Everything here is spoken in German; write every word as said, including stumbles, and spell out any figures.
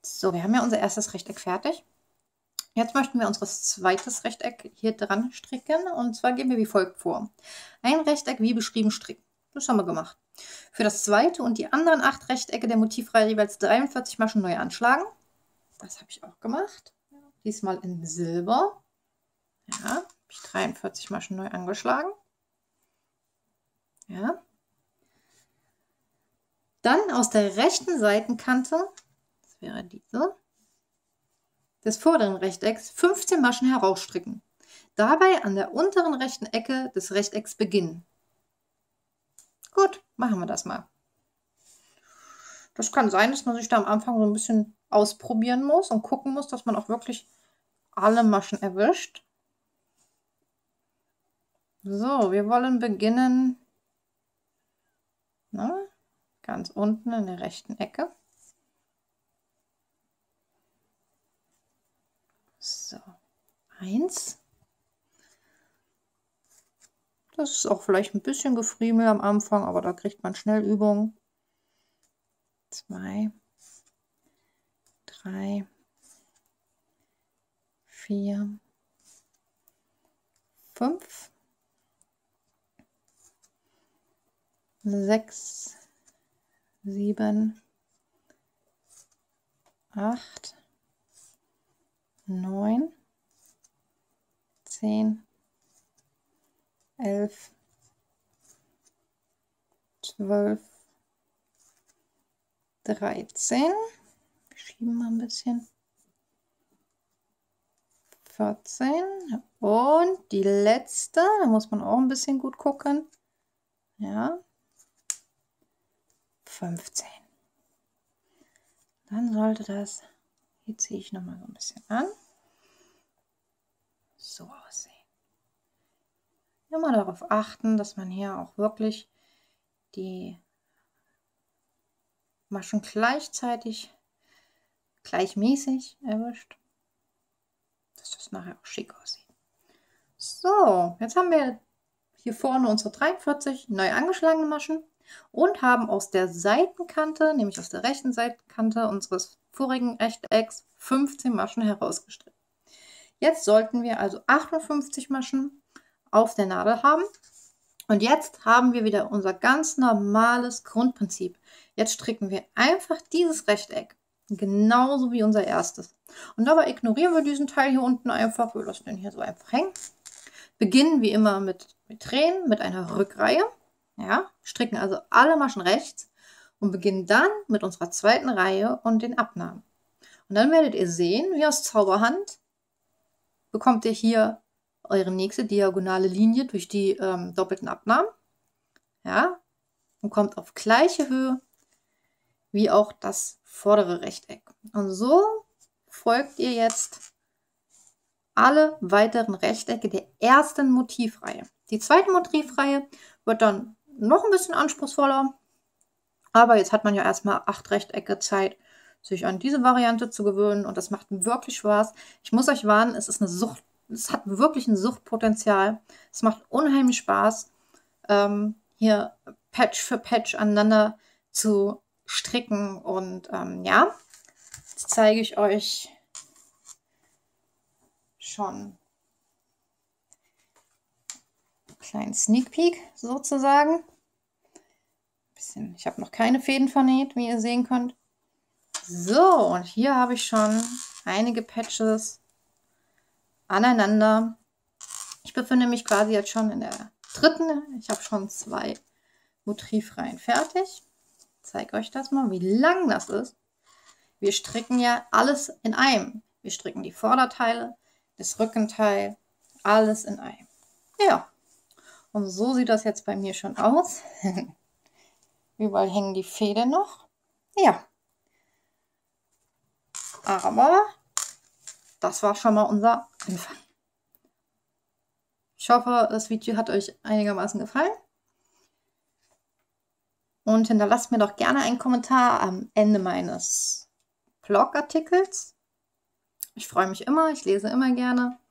So, wir haben ja unser erstes Rechteck fertig. Jetzt möchten wir unser zweites Rechteck hier dran stricken, und zwar gehen wir wie folgt vor. Ein Rechteck wie beschrieben stricken. Das haben wir gemacht. Für das zweite und die anderen acht Rechtecke der Motivreihe jeweils dreiundvierzig Maschen neu anschlagen. Das habe ich auch gemacht. Diesmal in Silber. Ja, habe ich dreiundvierzig Maschen neu angeschlagen. Ja. Dann aus der rechten Seitenkante, das wäre diese, des vorderen Rechtecks fünfzehn Maschen herausstricken. Dabei an der unteren rechten Ecke des Rechtecks beginnen. Gut, machen wir das mal. Das kann sein, dass man sich da am Anfang so ein bisschen ausprobieren muss und gucken muss, dass man auch wirklich alle Maschen erwischt. So, wir wollen beginnen, na, ganz unten in der rechten Ecke. So, eins. Das ist auch vielleicht ein bisschen Gefriemel am Anfang, aber da kriegt man schnell Übung. Zwei, drei, vier, fünf, sechs, sieben, acht, neun, zehn, elf, zwölf, dreizehn. Wir schieben mal ein bisschen. vierzehn. Und die letzte, da muss man auch ein bisschen gut gucken. Ja. fünfzehn. Dann sollte das, hier ziehe ich noch mal so ein bisschen an, so aussehen. Immer darauf achten, dass man hier auch wirklich die Maschen gleichzeitig, gleichmäßig erwischt, dass das nachher auch schick aussieht. So, jetzt haben wir hier vorne unsere dreiundvierzig neu angeschlagene Maschen und haben aus der Seitenkante, nämlich aus der rechten Seitenkante unseres vorigen Rechtecks, fünfzehn Maschen herausgestrickt. Jetzt sollten wir also achtundfünfzig Maschen auf der Nadel haben. Und jetzt haben wir wieder unser ganz normales Grundprinzip. Jetzt stricken wir einfach dieses Rechteck, genauso wie unser erstes. Und dabei ignorieren wir diesen Teil hier unten einfach. Wir lassen den hier so einfach hängen. Beginnen wie immer mit, mit Drehen, mit einer Rückreihe. Ja, stricken also alle Maschen rechts und beginnen dann mit unserer zweiten Reihe und den Abnahmen. Und dann werdet ihr sehen, wie aus Zauberhand bekommt ihr hier eure nächste diagonale Linie durch die ähm, doppelten Abnahmen. Ja, und kommt auf gleiche Höhe wie auch das vordere Rechteck. Und so folgt ihr jetzt alle weiteren Rechtecke der ersten Motivreihe. Die zweite Motivreihe wird dann noch ein bisschen anspruchsvoller, aber jetzt hat man ja erstmal acht Rechtecke Zeit, sich an diese Variante zu gewöhnen, und das macht wirklich Spaß. Ich muss euch warnen, es ist eine Sucht, es hat wirklich ein Suchtpotenzial. Es macht unheimlich Spaß, ähm, hier Patch für Patch aneinander zu stricken, und ähm, ja, jetzt zeige ich euch schon einen kleinen Sneak Peek sozusagen. Bisschen, ich habe noch keine Fäden vernäht, wie ihr sehen könnt. So, und hier habe ich schon einige Patches aneinander. Ich befinde mich quasi jetzt schon in der dritten. Ich habe schon zwei Motivreihen fertig. Ich zeige euch das mal, wie lang das ist. Wir stricken ja alles in einem. Wir stricken die Vorderteile, das Rückenteil, alles in einem. Ja, und so sieht das jetzt bei mir schon aus. Überall hängen die Fäden noch. Ja. Aber das war schon mal unser Anfang. Ich hoffe, das Video hat euch einigermaßen gefallen. Und hinterlasst mir doch gerne einen Kommentar am Ende meines Blogartikels. Ich freue mich immer, ich lese immer gerne.